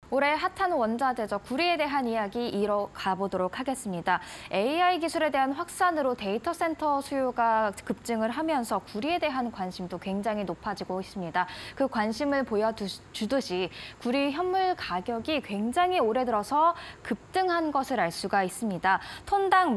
올해 핫한 원자재죠. 구리에 대한 이야기 이어가 보도록 하겠습니다. AI 기술에 대한 확산으로 데이터 센터 수요가 급증을 하면서 구리에 대한 관심도 굉장히 높아지고 있습니다. 그 관심을 보여주듯이 구리 현물 가격이 굉장히 올해 들어서 급등한 것을 알 수가 있습니다. 톤당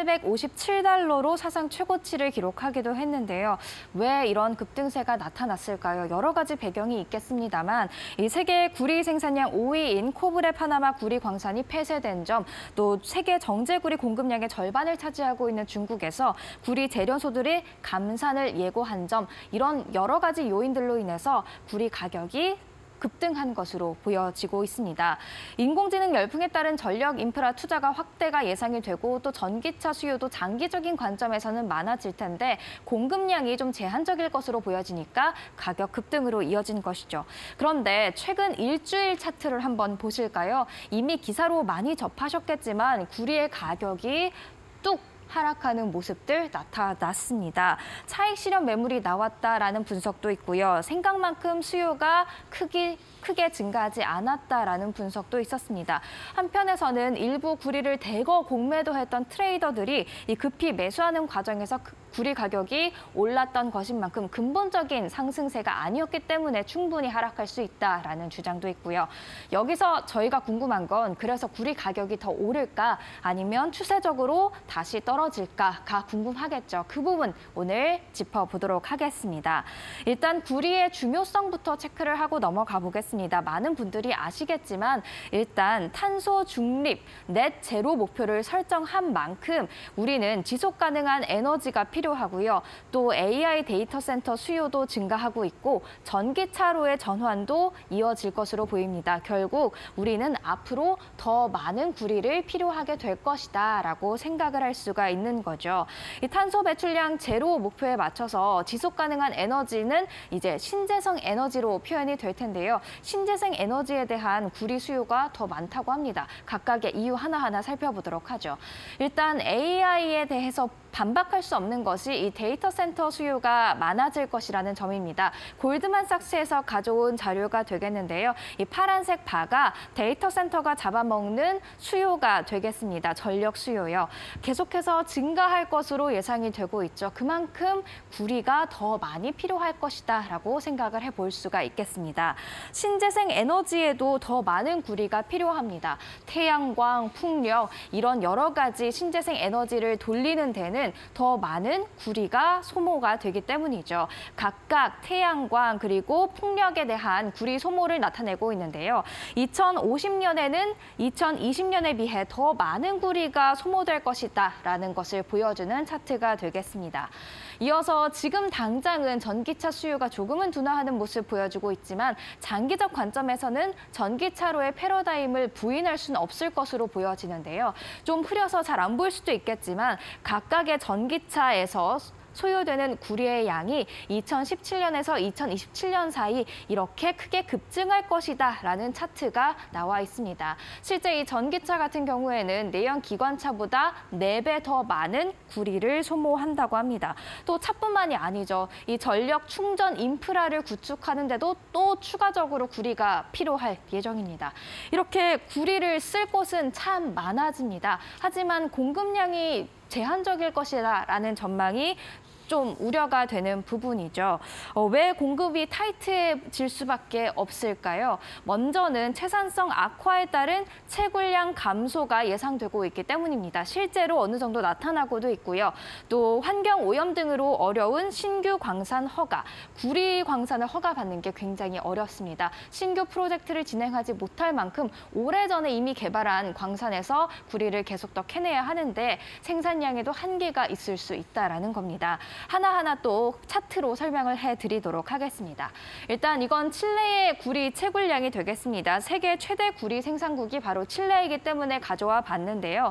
1,857달러로 사상 최고치를 기록하기도 했는데요. 왜 이런 급등세가 나타났을까요? 여러 가지 배경이 있겠습니다만 이 세계 구리 생산량 5위 인 코브레 파나마 구리 광산이 폐쇄된 점, 또 세계 정제구리 공급량의 절반을 차지하고 있는 중국에서 구리 재련소들이 감산을 예고한 점, 이런 여러 가지 요인들로 인해서 구리 가격이 급등한 것으로 보여지고 있습니다. 인공지능 열풍에 따른 전력 인프라 투자가 확대가 예상이 되고 또 전기차 수요도 장기적인 관점에서는 많아질 텐데 공급량이 좀 제한적일 것으로 보여지니까 가격 급등으로 이어진 것이죠. 그런데 최근 일주일 차트를 한번 보실까요? 이미 기사로 많이 접하셨겠지만 구리의 가격이 뚝 하락하는 모습들 나타났습니다. 차익 실현 매물이 나왔다라는 분석도 있고요. 생각만큼 수요가 크게 증가하지 않았다라는 분석도 있었습니다. 한편에서는 일부 구리를 대거 공매도했던 트레이더들이 급히 매수하는 과정에서 구리 가격이 올랐던 것인 만큼 근본적인 상승세가 아니었기 때문에 충분히 하락할 수 있다라는 주장도 있고요. 여기서 저희가 궁금한 건 그래서 구리 가격이 더 오를까 아니면 추세적으로 다시 떨어질까가 궁금하겠죠. 그 부분 오늘 짚어보도록 하겠습니다. 일단 구리의 중요성부터 체크를 하고 넘어가 보겠습니다. 많은 분들이 아시겠지만 일단 탄소 중립, 넷 제로 목표를 설정한 만큼 우리는 지속 가능한 에너지가 필요하고요. 또 AI 데이터 센터 수요도 증가하고 있고 전기차로의 전환도 이어질 것으로 보입니다. 결국 우리는 앞으로 더 많은 구리를 필요하게 될 것이다라고 생각을 할 수가 있는 거죠. 이 탄소 배출량 제로 목표에 맞춰서 지속 가능한 에너지는 이제 신재생 에너지로 표현이 될 텐데요. 신재생 에너지에 대한 구리 수요가 더 많다고 합니다. 각각의 이유 하나하나 살펴보도록 하죠. 일단 AI에 대해서 반박할 수 없는 것이 이 데이터 센터 수요가 많아질 것이라는 점입니다. 골드만삭스에서 가져온 자료가 되겠는데요. 이 파란색 바가 데이터 센터가 잡아먹는 수요가 되겠습니다. 전력 수요요. 계속해서 증가할 것으로 예상이 되고 있죠. 그만큼 구리가 더 많이 필요할 것이다라고 생각을 해볼 수가 있겠습니다. 신재생 에너지에도 더 많은 구리가 필요합니다. 태양광, 풍력 이런 여러 가지 신재생 에너지를 돌리는 데는 더 많은 구리가 소모가 되기 때문이죠. 각각 태양광 그리고 풍력에 대한 구리 소모를 나타내고 있는데요. 2050년에는 2020년에 비해 더 많은 구리가 소모될 것이다라는 것을 보여주는 차트가 되겠습니다. 이어서 지금 당장은 전기차 수요가 조금은 둔화하는 모습 보여주고 있지만 장기적 관점에서는 전기차로의 패러다임을 부인할 수는 없을 것으로 보여지는데요. 좀 흐려서 잘 안 보일 수도 있겠지만 각각의 전기차에서 소요되는 구리의 양이 2017년에서 2027년 사이 이렇게 크게 급증할 것이다라는 차트가 나와 있습니다. 실제 이 전기차 같은 경우에는 내연 기관차보다 4배 더 많은 구리를 소모한다고 합니다. 또 차뿐만이 아니죠. 이 전력 충전 인프라를 구축하는 데도 또 추가적으로 구리가 필요할 예정입니다. 이렇게 구리를 쓸 곳은 참 많아집니다. 하지만 공급량이 제한적일 것이다라는 전망이 좀 우려가 되는 부분이죠. 왜 공급이 타이트해질 수밖에 없을까요? 먼저는 채산성 악화에 따른 채굴량 감소가 예상되고 있기 때문입니다. 실제로 어느 정도 나타나고도 있고요. 또 환경 오염 등으로 어려운 신규 광산 허가, 구리 광산을 허가받는 게 굉장히 어렵습니다. 신규 프로젝트를 진행하지 못할 만큼 오래전에 이미 개발한 광산에서 구리를 계속 더 캐내야 하는데 생산량에도 한계가 있을 수 있다라는 겁니다. 하나하나 또 차트로 설명을 해드리도록 하겠습니다. 일단 이건 칠레의 구리 채굴량이 되겠습니다. 세계 최대 구리 생산국이 바로 칠레이기 때문에 가져와 봤는데요.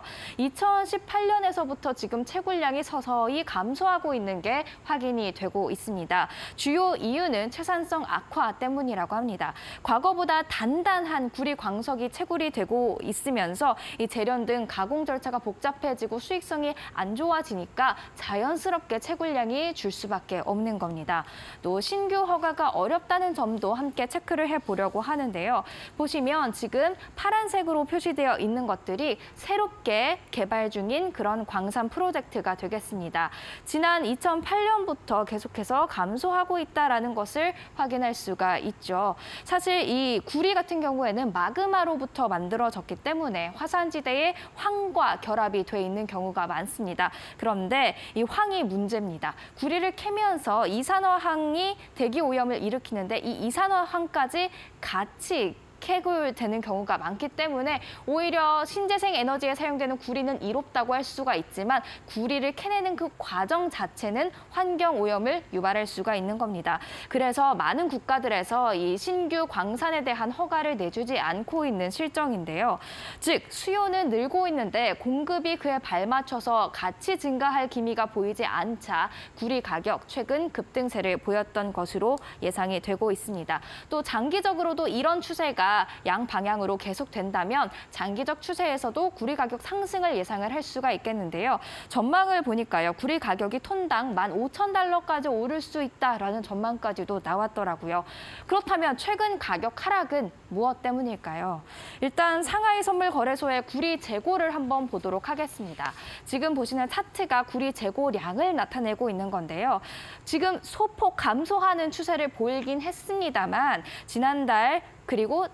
2018년에서부터 지금 채굴량이 서서히 감소하고 있는 게 확인이 되고 있습니다. 주요 이유는 채산성 악화 때문이라고 합니다. 과거보다 단단한 구리 광석이 채굴이 되고 있으면서 이 재련 등 가공 절차가 복잡해지고 수익성이 안 좋아지니까 자연스럽게 채굴량이 수출량이 줄 수밖에 없는 겁니다. 또 신규 허가가 어렵다는 점도 함께 체크를 해보려고 하는데요. 보시면 지금 파란색으로 표시되어 있는 것들이 새롭게 개발 중인 그런 광산 프로젝트가 되겠습니다. 지난 2008년부터 계속해서 감소하고 있다는 것을 확인할 수가 있죠. 사실 이 구리 같은 경우에는 마그마로부터 만들어졌기 때문에 화산지대에 황과 결합이 돼 있는 경우가 많습니다. 그런데 이 황이 문제입니다. 구리를 캐면서 이산화황이 대기 오염을 일으키는데 이 이산화황까지 같이 해결되는 경우가 많기 때문에 오히려 신재생 에너지에 사용되는 구리는 이롭다고 할 수가 있지만 구리를 캐내는 그 과정 자체는 환경 오염을 유발할 수가 있는 겁니다. 그래서 많은 국가들에서 이 신규 광산에 대한 허가를 내주지 않고 있는 실정인데요. 즉 수요는 늘고 있는데 공급이 그에 발맞춰서 같이 증가할 기미가 보이지 않자 구리 가격 최근 급등세를 보였던 것으로 예상이 되고 있습니다. 또 장기적으로도 이런 추세가 양방향으로 계속된다면 장기적 추세에서도 구리 가격 상승을 예상을 할 수가 있겠는데요. 전망을 보니까요. 구리 가격이 톤당 15,000달러까지 오를 수 있다라는 전망까지도 나왔더라고요. 그렇다면 최근 가격 하락은 무엇 때문일까요? 일단 상하이 선물 거래소의 구리 재고를 한번 보도록 하겠습니다. 지금 보시는 차트가 구리 재고량을 나타내고 있는 건데요. 지금 소폭 감소하는 추세를 보이긴 했습니다만 지난달 그리고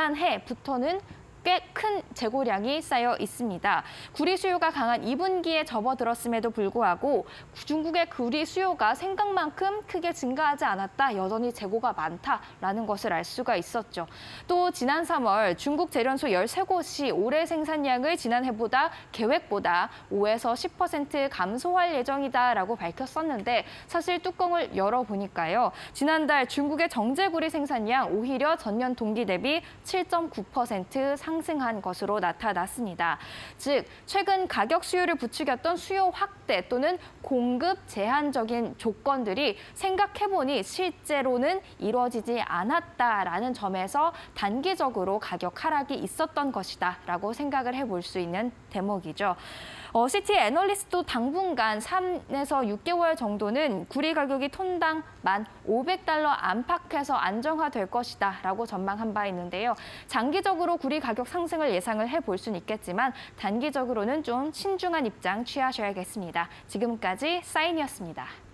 지난해부터는 꽤 큰 재고량이 쌓여 있습니다. 구리 수요가 강한 2분기에 접어들었음에도 불구하고 중국의 구리 수요가 생각만큼 크게 증가하지 않았다, 여전히 재고가 많다라는 것을 알 수가 있었죠. 또 지난 3월 중국 재련소 13곳이 올해 생산량을 지난해보다 계획보다 5에서 10% 감소할 예정이다라고 밝혔었는데 사실 뚜껑을 열어보니까요. 지난달 중국의 정제구리 생산량 오히려 전년 동기 대비 7.9% 상승한 것으로 나타났습니다. 즉, 최근 가격 수요를 부추겼던 수요 확대 또는 공급 제한적인 조건들이 생각해보니 실제로는 이루어지지 않았다라는 점에서 단기적으로 가격 하락이 있었던 것이다라고 생각을 해볼 수 있는 대목이죠. 시티 애널리스트도 당분간 3에서 6개월 정도는 구리 가격이 톤당 1,500달러 안팎에서 안정화될 것이다라고 전망한 바 있는데요. 장기적으로 구리 가격 상승을 예상을 해볼 수는 있겠지만 단기적으로는 좀 신중한 입장 취하셔야겠습니다. 지금까지 사인이었습니다.